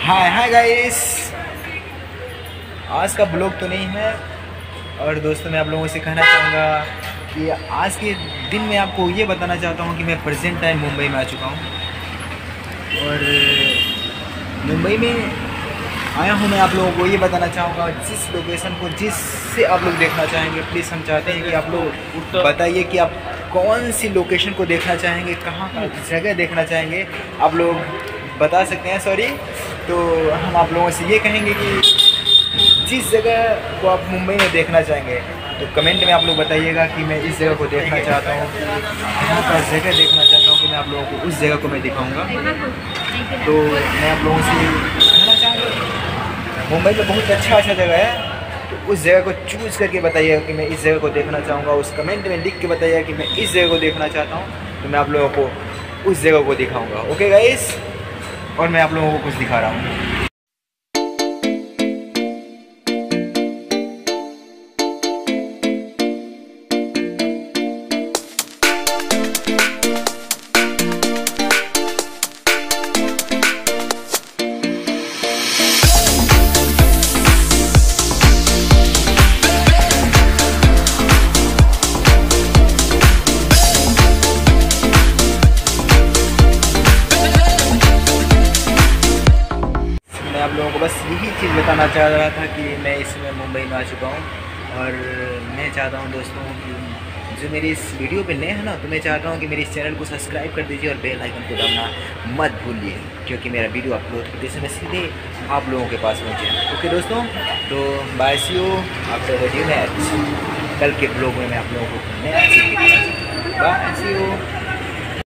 हाय hi guys, आज का blog तो नहीं है। और दोस्तों मैं आप लोगों से कहना चाहूँगा कि आज के दिन में आपको ये बताना चाहता हूँ कि मैं प्रेजेंट टाइम मुंबई में आ चुका हूँ। और मुंबई में आया हूँ मैं आप लोगों को ये बताना चाहूँगा, जिस लोकेशन को जिससे आप लोग देखना चाहेंगे, प्लीज़ हम चाहते हैं कि आप लोग बताइए कि आप कौन सी लोकेशन को देखना चाहेंगे, कहाँ का जगह देखना चाहेंगे, आप लोग बता सकते हैं। सॉरी, तो हम आप लोगों से ये कहेंगे कि जिस जगह को आप मुंबई में देखना चाहेंगे तो कमेंट में आप लोग बताइएगा कि मैं इस जगह को देखना चाहता हूँ, कहाँ का जगह देखना चाहता हूँ कि मैं आप लोगों को उस जगह को मैं दिखाऊँगा। तो मैं आप लोगों से कहना चाहूँगा मुंबई में बहुत अच्छा जगह है, तो उस जगह को चूज़ करके बताइएगा कि मैं इस जगह को देखना चाहूँगा। उस कमेंट में लिख के बताइएगा कि मैं इस जगह को देखना चाहता हूँ, तो मैं आप लोगों को उस जगह को दिखाऊँगा। ओके गाइस, और मैं आप लोगों को कुछ दिखा रहा हूँ। आप लोगों को बस यही चीज़ बताना चाह रहा था कि मैं इसमें मुंबई में आ चुका हूँ। और मैं चाहता हूँ दोस्तों कि जो मेरी इस वीडियो पे नए हैं ना, तो मैं चाहता हूँ कि मेरे इस चैनल को सब्सक्राइब कर दीजिए और बेल आइकन को दबाना मत भूलिए, क्योंकि मेरा वीडियो अपलोड करते समय सीधे आप लोगों के पास पहुँचे। ओके दोस्तों, तो bye, see you after video next. कल के ब्लॉग में मैं आप लोगों को नया चीज़ दिखाऊंगा। Bye, see you.